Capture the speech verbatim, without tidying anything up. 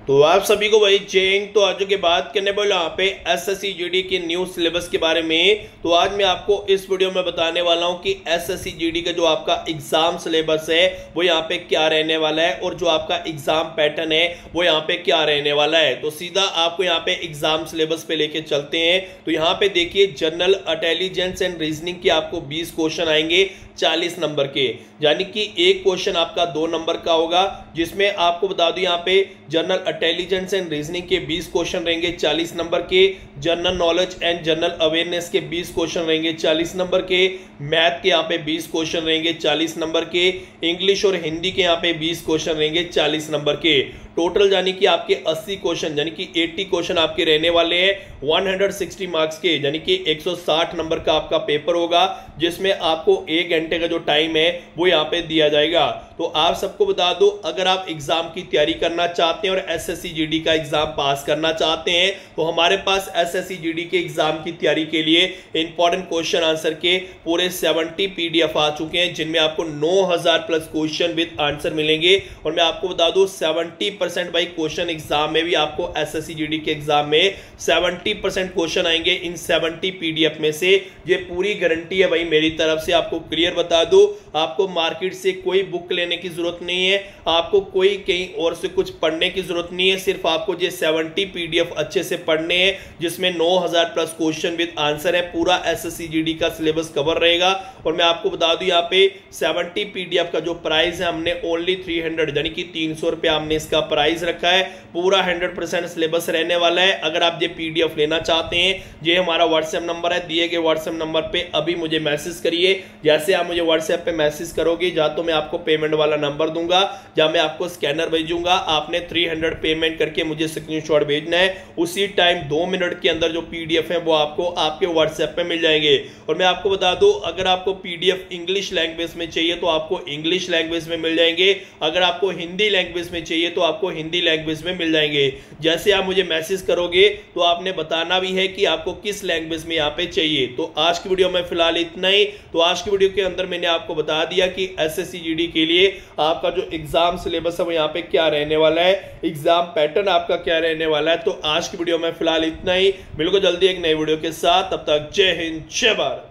तो आप सभी को वही चेंज। तो आज के बात करने बोला यहाँ पे एसएससी जीडी के न्यू सिलेबस के बारे में। तो आज मैं आपको इस वीडियो में बताने वाला हूँ कि एसएससी जीडी का जो आपका एग्जाम सिलेबस है वो यहाँ पे क्या रहने वाला है और जो आपका एग्जाम पैटर्न है वो यहाँ पे क्या रहने वाला है। तो सीधा आपको यहाँ पे एग्जाम सिलेबस पे लेके चलते हैं। तो यहाँ पे देखिए जनरल इंटेलिजेंस एंड रीजनिंग के आपको बीस क्वेश्चन आएंगे चालीस नंबर के, यानी कि एक क्वेश्चन आपका दो नंबर का होगा, जिसमें आपको बता दूं यहाँ पे जनरल इंटेलिजेंस एंड रीजनिंग के बीस क्वेश्चन रहेंगे चालीस नंबर के, general knowledge and general awareness के बीस क्वेश्चन रहेंगे चालीस नंबर के, मैथ के यहाँ पे बीस क्वेश्चन रहेंगे चालीस नंबर के, इंग्लिश और हिंदी के यहाँ पे बीस क्वेश्चन रहेंगे चालीस नंबर के। टोटल यानी कि आपके अस्सी क्वेश्चन यानी कि अस्सी क्वेश्चन आपके रहने वाले हैं एक सौ साठ मार्क्स के, यानी कि एक सौ साठ नंबर का आपका पेपर होगा, जिसमें आपको एक घंटे का जो टाइम है वो यहाँ पे दिया जाएगा। तो आप सबको बता दो, अगर आप एग्जाम की तैयारी करना चाहते हैं और एसएससी जीडी का एग्जाम पास करना चाहते हैं तो हमारे पास एसएससी जीडी के एग्जाम की तैयारी के लिए इंपॉर्टेंट क्वेश्चन आंसर के पूरे सत्तर पीडीएफ आ चुके हैं, जिनमें आपको नौ हज़ार प्लस क्वेश्चन विद आंसर मिलेंगे। और मैं आपको बता दूं सत्तर परसेंट भाई क्वेश्चन एग्जाम में भी आपको एसएससी जीडी के एग्जाम में सत्तर परसेंट क्वेश्चन आएंगे इन सत्तर पीडीएफ में से। ये पूरी गारंटी है भाई मेरी तरफ से, आपको क्लियर बता दूं। आपको मार्केट से कोई बुक लेने की जरूरत नहीं है, आपको कोई कहीं और से कुछ पढ़ने की जरूरत नहीं है, सिर्फ आपको ये सत्तर पीडीएफ अच्छे से पढ़ने हैं, जिसमें नौ हज़ार प्लस क्वेश्चन विद आंसर है। पूरा एसएससी जीडी का सिलेबस कवर रहेगा। और मैं आपको बता दूं यहाँ पे सत्तर पीडीएफ का जो प्राइस है हमने ओनली तीन सौ यानी कि तीन सौ रुपया हमने इसका प्राइस रखा है। पूरा सौ परसेंट सिलेबस रहने वाला है। अगर आप ये पीडीएफ लेना चाहते हैं, ये हमारा व्हाट्सएप नंबर है, दिए गए व्हाट्सएप नंबर पे अभी मुझे मैसेज करिए। जैसे आप मुझे व्हाट्सएप पे मैसेज करोगे, या तो मैं आपको पेमेंट वाला नंबर दूंगा या मैं आपको स्कैनर भेजूंगा। आपने तीन सौ पेमेंट करके मुझे स्क्रीनशॉट भेजना है, उसी टाइम दो मिनट के अंदर जो पीडीएफ है वो आपको आपके व्हाट्सएप पे मिल जाएंगे। और मैं आपको बता दूं, अगर आपको पीडीएफ इंग्लिश लैंग्वेज में चाहिए तो आपको इंग्लिश लैंग्वेज में मिल जाएंगे, अगर आपको हिंदी लैंग्वेज में चाहिए तो आपको हिंदी लैंग्वेज में मिल जाएंगे। जैसे आप मुझे मैसेज करोगे तो आपने बताना भी है कि आपको किस लैंग्वेज में यहाँ पे चाहिए। तो आज की वीडियो में फिलहाल इतना ही। तो आज की वीडियो के अंदर मैंने आपको बता दिया कि एसएससी जीडी के लिए आपका जो एग्जाम सिलेबस है वो यहाँ पे क्या रहने वाला है, एग्जाम पैटर्न आपका क्या रहने वाला है। तो आज की वीडियो में फिलहाल इतना ही, मिलूंगा जल्दी एक नई वीडियो के साथ, तब तक जय हिंद जय भारत।